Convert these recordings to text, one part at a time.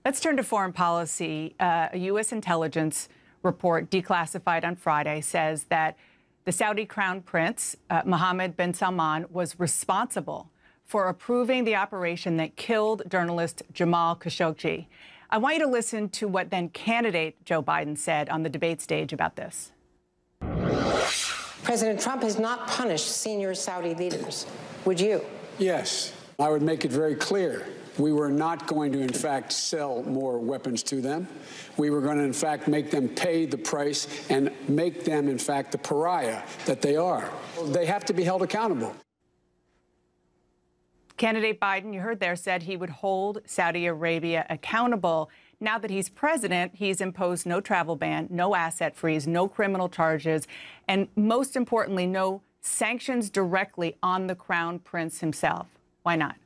Let's turn to foreign policy. A U.S. intelligence report declassified on Friday says that the Saudi Crown Prince, Mohammed bin Salman, was responsible for approving the operation that killed journalist Jamal Khashoggi. I want you to listen to what then candidate Joe Biden said on the debate stage about this. President Trump has not punished senior Saudi leaders. Would you? Yes. I would make it very clear. We were not going to, in fact, sell more weapons to them. We were going to, in fact, make them pay the price and make them, in fact, the pariah that they are. They have to be held accountable. Candidate Biden, you heard there, said he would hold Saudi Arabia accountable. Now that he's president, he's imposed no travel ban, no asset freeze, no criminal charges, and most importantly, no sanctions directly on the Crown Prince himself. Why not?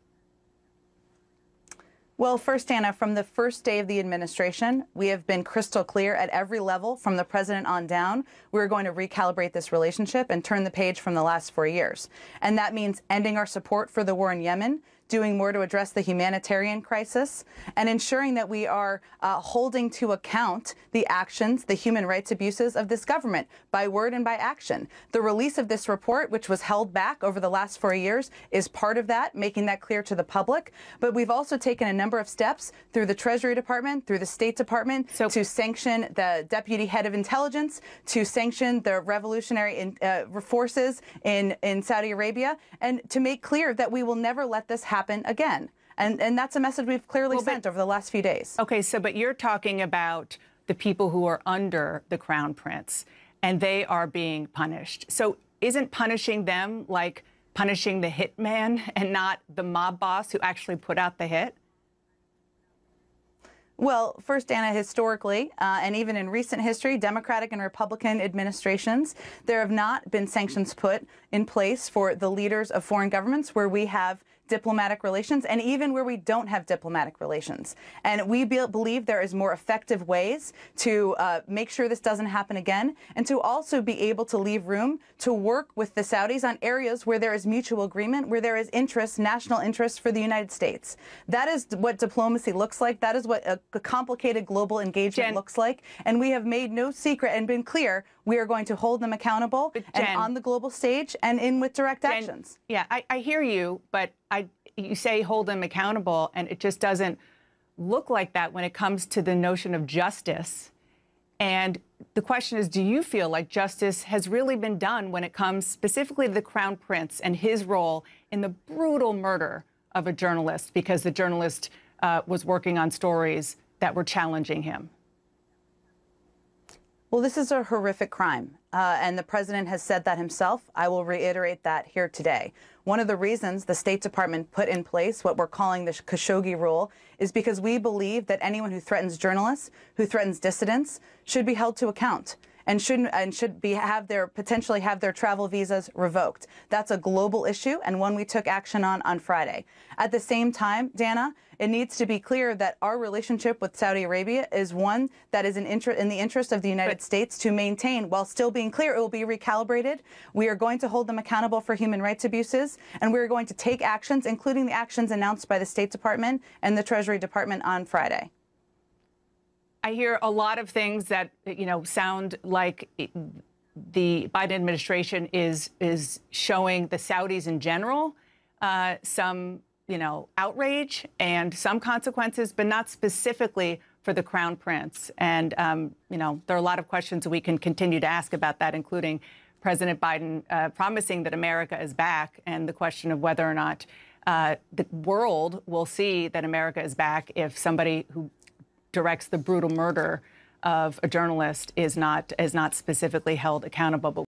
Well, first, Anna, from the first day of the administration, we have been crystal clear at every level, from the president on down. We're going to recalibrate this relationship and turn the page from the last 4 years. And that means ending our support for the war in Yemen, doing more to address the humanitarian crisis, and ensuring that we are holding to account the actions, the human rights abuses of this government, by word and by action. The release of this report, which was held back over the last 4 years, is part of that, making that clear to the public. But we've also taken a number of steps through the Treasury Department, through the State Department, to sanction the deputy head of intelligence, to sanction the revolutionary forces in Saudi Arabia, and to make clear that we will never let this happen again. And that's a message we've clearly sent over the last few days. Okay, but you're talking about the people who are under the Crown Prince, and they are being punished. So isn't punishing them like punishing the hitman and not the mob boss who actually put out the hit? Well, first, Anna, historically, and even in recent history, Democratic and Republican administrations, there have not been sanctions put in place for the leaders of foreign governments where we have diplomatic relations, and even where we don't have diplomatic relations. And we believe there is more effective ways to make sure this doesn't happen again, and to also be able to leave room to work with the Saudis on areas where there is mutual agreement, where there is interest, national interest for the United States. That is what diplomacy looks like. That is what a complicated global engagement looks like. And we have made no secret and been clear we are going to hold them accountable and on the global stage and in with direct actions. Yeah, I hear you, but you say hold them accountable, and it just doesn't look like that when it comes to the notion of justice. And the question is, do you feel like justice has really been done when it comes specifically to the Crown Prince and his role in the brutal murder of a journalist because the journalist was working on stories that were challenging him? Well, this is a horrific crime, and the president has said that himself. I will reiterate that here today. One of the reasons the State Department put in place what we're calling the Khashoggi rule is because we believe that anyone who threatens journalists, who threatens dissidents, should be held to account and should potentially have their travel visas revoked. That's a global issue and one we took action on Friday. At the same time, Dana, it needs to be clear that our relationship with Saudi Arabia is one that is in the interest of the United States to maintain, while still being clear it will be recalibrated. We are going to hold them accountable for human rights abuses, and we are going to take actions, including the actions announced by the State Department and the Treasury Department on Friday. I hear a lot of things that, sound like the Biden administration is showing the Saudis in general some, outrage and some consequences, but not specifically for the Crown Prince. And, there are a lot of questions we can continue to ask about that, including President Biden promising that America is back, and the question of whether or not the world will see that America is back if somebody who directs the brutal murder of a journalist is not specifically held accountable.